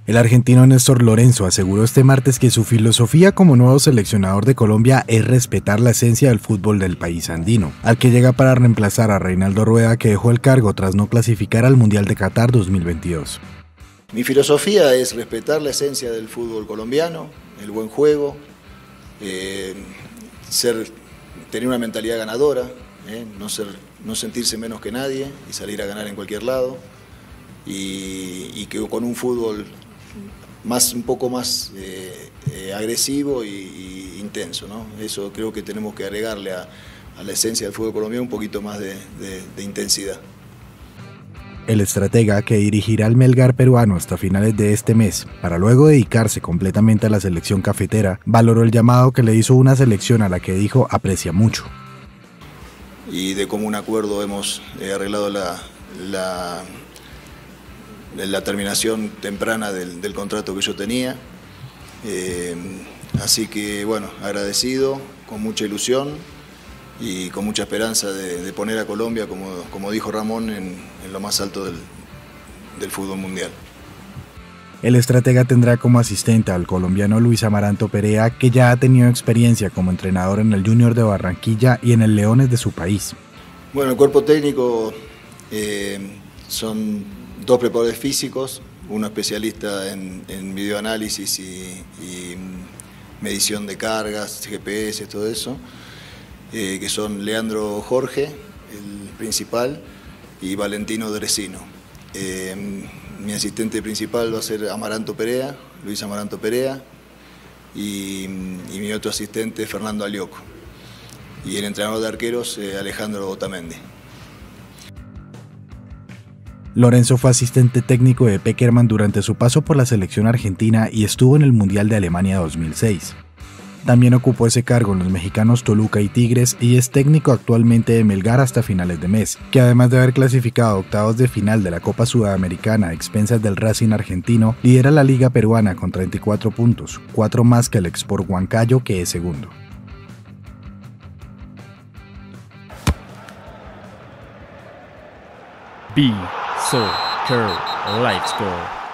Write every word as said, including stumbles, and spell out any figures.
El argentino Néstor Lorenzo aseguró este martes que su filosofía como nuevo seleccionador de Colombia es respetar la esencia del fútbol del país andino, al que llega para reemplazar a Reinaldo Rueda, que dejó el cargo tras no clasificar al Mundial de Qatar dos mil veintidós. Mi filosofía es respetar la esencia del fútbol colombiano, el buen juego, eh, ser, tener una mentalidad ganadora, eh, no, ser, no sentirse menos que nadie y salir a ganar en cualquier lado, y, y que con un fútbol más, un poco más eh, eh, agresivo y, y intenso, ¿no? Eso creo que tenemos que agregarle a, a la esencia del fútbol colombiano un poquito más de, de, de intensidad. El estratega, que dirigirá al Melgar peruano hasta finales de este mes, para luego dedicarse completamente a la selección cafetera, valoró el llamado que le hizo una selección a la que dijo aprecia mucho. Y de común acuerdo hemos eh, arreglado la, la, la terminación temprana del, del contrato que yo tenía. Eh, así que, bueno, agradecido, con mucha ilusión y con mucha esperanza de, de poner a Colombia, como, como dijo Ramón, en, en lo más alto del, del fútbol mundial. El estratega tendrá como asistente al colombiano Luis Amaranto Perea, que ya ha tenido experiencia como entrenador en el Junior de Barranquilla y en el Leones de su país. Bueno, el cuerpo técnico eh, son dos preparadores físicos, uno especialista en, en videoanálisis y, y medición de cargas, G P S, todo eso, eh, que son Leandro Jorge, el principal, y Valentino Dresino. Eh, mi asistente principal va a ser Amaranto Perea, Luis Amaranto Perea, y, y mi otro asistente Fernando Alioco, y el entrenador de arqueros eh, Alejandro Otamendi. Lorenzo fue asistente técnico de Pekerman durante su paso por la selección argentina y estuvo en el Mundial de Alemania dos mil seis. También ocupó ese cargo en los mexicanos Toluca y Tigres y es técnico actualmente de Melgar hasta finales de mes, que además de haber clasificado a octavos de final de la Copa Sudamericana a expensas del Racing argentino, lidera la Liga Peruana con treinta y cuatro puntos, cuatro más que el Sport Huancayo, que es segundo. B Soccer Live Score.